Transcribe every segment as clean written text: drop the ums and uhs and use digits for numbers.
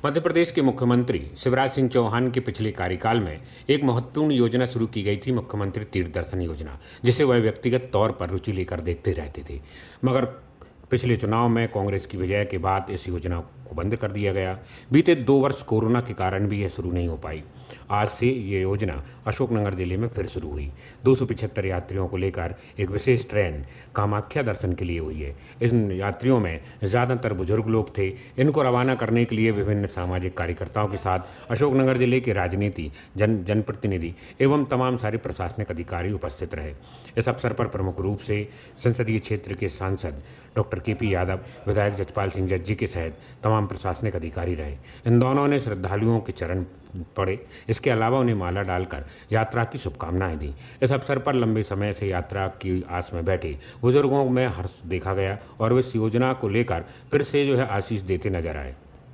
मध्य प्रदेश के मुख्यमंत्री शिवराज सिंह चौहान के पिछले कार्यकाल में एक महत्वपूर्ण योजना शुरू की गई थी, मुख्यमंत्री तीर्थ दर्शन योजना, जिसे वह व्यक्तिगत तौर पर रुचि लेकर देखते रहते थे। मगर पिछले चुनाव में कांग्रेस की विजय के बाद इस योजना को बंद कर दिया गया। बीते 2 वर्ष कोरोना के कारण भी यह शुरू नहीं हो पाई। आज से ये योजना अशोकनगर जिले में फिर शुरू हुई। 275 यात्रियों को लेकर एक विशेष ट्रेन कामाख्या दर्शन के लिए हुई है। इन यात्रियों में ज़्यादातर बुजुर्ग लोग थे। इनको रवाना करने के लिए विभिन्न सामाजिक कार्यकर्ताओं के साथ अशोकनगर जिले के राजनीति, जनप्रतिनिधि एवं तमाम सारे प्रशासनिक अधिकारी उपस्थित रहे। इस अवसर पर प्रमुख रूप से संसदीय क्षेत्र के सांसद डॉक्टर केपी यादव, विधायक जजपाल सिंह जज्जी के सहित तमाम प्रशासनिक अधिकारी रहे। इन दोनों ने श्रद्धालुओं के चरण पड़े। इसके अलावा उन्हें माला डालकर यात्रा की शुभकामनाएं दी। इस अवसर पर लंबे समय से यात्रा की आस में बैठे बुजुर्गों में हर्ष देखा गया और वे इस योजना को लेकर फिर से आशीष देते नजर आए।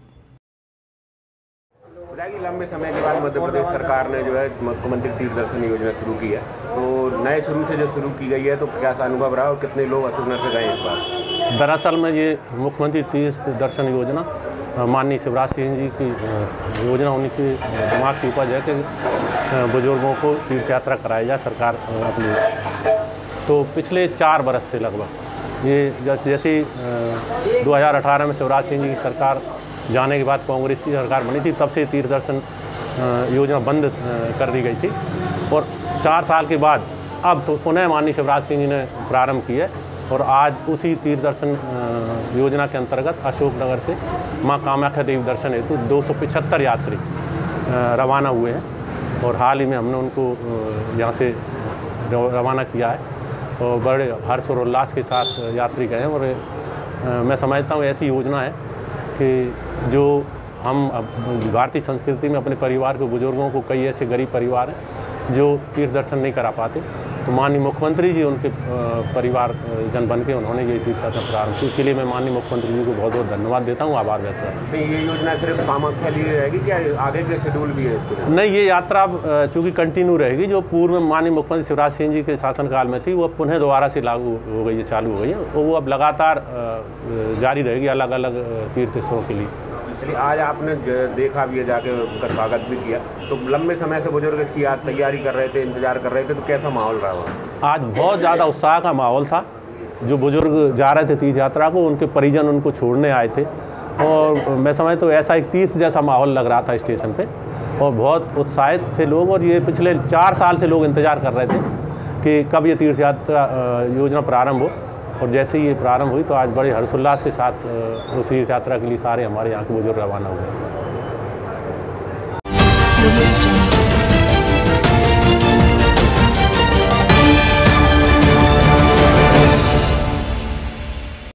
लंबे समय के बाद मध्य प्रदेश सरकार ने मुख्यमंत्री तीर्थ दर्शन योजना शुरू की है, तो नए शुरू से जो शुरू की गई है, तो क्या अनुभव रहा और कितने लोग अशोकनगर से गए इस बार? दरअसल में ये मुख्यमंत्री तीर्थ दर्शन योजना माननीय शिवराज सिंह जी की योजना होने के दिमाग की उपज है कि बुजुर्गों को तीर्थ यात्रा कराई जाए सरकार अपनी। तो पिछले 4 बरस से लगभग ये जैसे 2018 में शिवराज सिंह जी की सरकार जाने के बाद कांग्रेस की सरकार बनी थी, तब से तीर्थ दर्शन योजना बंद कर दी गई थी और 4 साल के बाद अब तो पुनः माननीय शिवराज सिंह जी ने प्रारंभ की है। और आज उसी तीर्थ दर्शन योजना के अंतर्गत अशोकनगर से मां कामाख्या देवी दर्शन हेतु 275 यात्री रवाना हुए हैं और हाल ही में हमने उनको यहाँ से रवाना किया है और बड़े हर्ष और उल्लास के साथ यात्री गए हैं। और मैं समझता हूँ ऐसी योजना है कि जो हम भारतीय संस्कृति में अपने परिवार के बुजुर्गों को, कई ऐसे गरीब परिवार हैं जो तीर्थ दर्शन नहीं करा पाते, तो माननीय मुख्यमंत्री जी उनके परिवार जन बन के उन्होंने ये तीर्थ यात्रा प्रारंभ की। उसके लिए मैं माननीय मुख्यमंत्री जी को बहुत बहुत धन्यवाद देता हूँ, आभार व्यक्त करता हूँ। ये योजना सिर्फ कामाख्या लिए रहेगी क्या आगे के शेड्यूल भी है इसको? नहीं, ये यात्रा अब चूँकि कंटिन्यू रहेगी। जो पूर्व में माननीय मुख्यमंत्री शिवराज सिंह जी के शासनकाल में थी, वो पुनः दोबारा से लागू हो गई है, चालू हो गई है, वो अब लगातार जारी रहेगी अलग अलग तीर्थ स्थलों के लिए। आज आपने देखा भी है, जाके उनका स्वागत भी किया, तो लंबे समय से बुजुर्ग इसकी तैयारी कर रहे थे, इंतजार कर रहे थे, तो कैसा माहौल रहा वहाँ? आज बहुत ज़्यादा उत्साह का माहौल था। जो बुजुर्ग जा रहे थे तीर्थ यात्रा को, उनके परिजन उनको छोड़ने आए थे और मैं समझता तो ऐसा एक तीर्थ जैसा माहौल लग रहा था स्टेशन पे और बहुत उत्साहित थे लोग। और ये पिछले 4 साल से लोग इंतज़ार कर रहे थे कि कब ये तीर्थ यात्रा योजना प्रारंभ हो और जैसे ही ये प्रारंभ हुई तो आज बड़े हर्षोल्लास के साथ उस तीर्थ यात्रा के लिए सारे हमारे यहाँ के बुजुर्ग रवाना हुए।